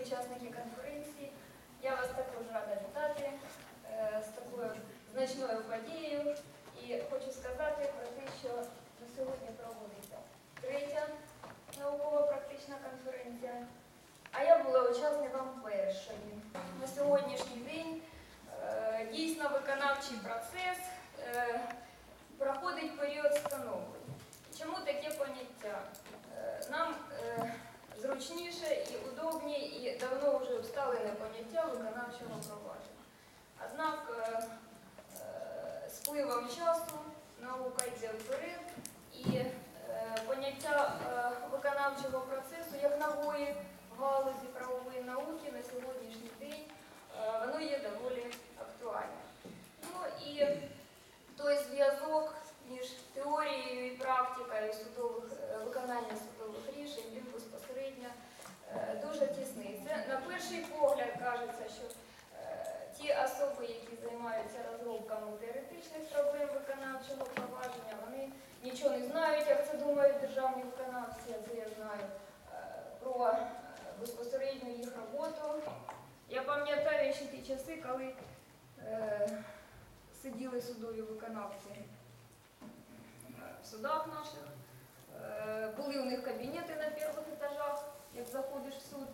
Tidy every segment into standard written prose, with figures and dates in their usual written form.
учасники конференції. Я вас також рада вітати з такою значною подією. І хочу сказати про те, що на сьогодні проводиться третя науково-практична конференція, а я була учасником першої. На сьогоднішній день дійсно виконавчий процес проходить період становлення. Чому таке поняття? Нам зручніше і удобніше, і давно вже усталене поняття виконавчого провадження. Однак з пливом часу наука йде вперед, і поняття виконавчого процесу як нової галузі правової науки на сьогоднішній день воно є доволі актуальним. Ну і той зв'язок між теорією і практикою виконання судових рішень, він безпосередньо дуже тісний. Це на перший погляд кажеться, що ті особи, які займаються розробками теоретичних проблем виконавчого провадження, вони нічого не знають, як це думають державні виконавці, а це я знаю про безпосередню їх роботу. Я пам'ятаю ще ті часи, коли сиділи судові виконавці в судах наших, були у них кабінети на перших етажах, як заходиш в суд,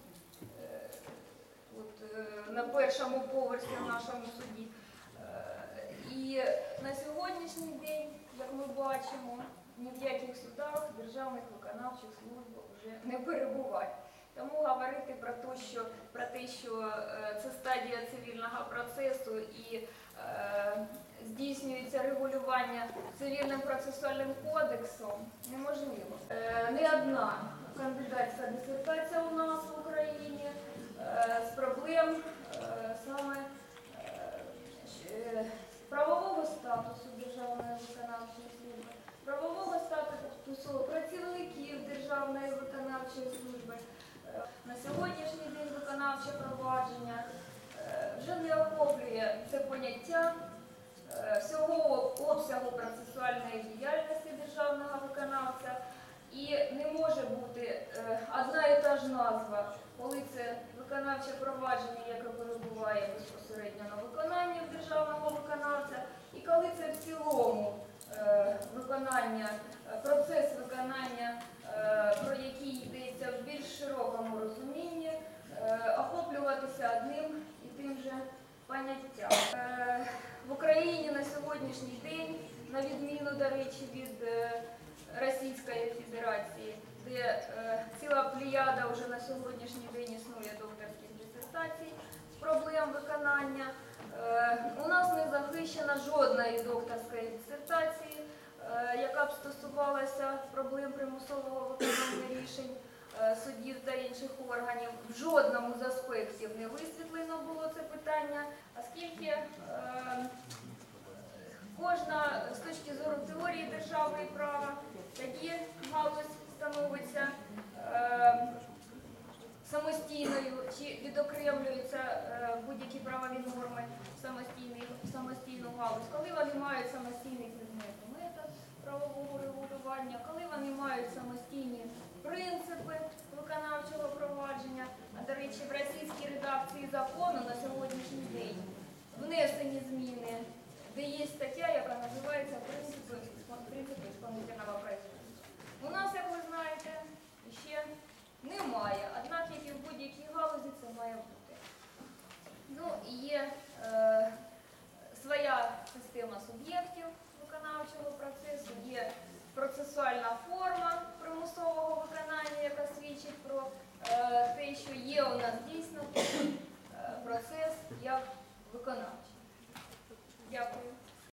на першому поверсі в нашому суді. І на сьогоднішній день, як ми бачимо, ні в яких судах державних виконавчих служб вже не перебувають. Тому говорити про те, що це стадія цивільного процесу і здійснюється регулювання цивільним процесуальним кодексом, неможливо. Не одна кандидатська дисертація у нас в Україні з проблем саме правового статусу Державної виконавчої служби, правового статусу працівників Державної виконавчої служби. На сьогоднішній день виконавче провадження вже не охоплює це поняття всього обсягу процесуальної діяльності державного виконавця, і не може бути одна і та ж назва, коли це виконавче провадження, яке перебуває безпосередньо на виконанні державного виконавця, і коли це в цілому процес виконання, про який йдеться в більш широкому розумінні, охоплюватися одним і тим же поняттям. В Україні на сьогоднішній день, на відміну, до речі, від Російської Федерації, де ціла плеяда вже на сьогоднішній день існує докторських дисертацій з проблем виконання, у нас не захищена жодної докторської дисертації, яка б стосувалася проблем примусового виконання рішень судів та інших органів. В жодному з аспектів не висвітлено було це питання, оскільки кожна з точки зору теорії держави і права тоді галузь становиться самостійною чи відокремлюються будь-які правові норми в самостійну галузь, коли вони мають самостійний предмет і метод правового регулювання, коли вони мають самостійні принципи виконавчого провадження. А, до речі, в російській редакції закону на сьогоднішній день внесені зміни, де є стаття, яка називається «Принципи исполнительного производства». У нас, як ви знаєте, ще немає, однак, як і в будь-якій галузі, це має бути. Ну, і є своя система суб'єктів виконавчого процесу, є процесуальна форма примусового виконання, яка свідчить про те, що є у нас дійсно процес як виконавчий.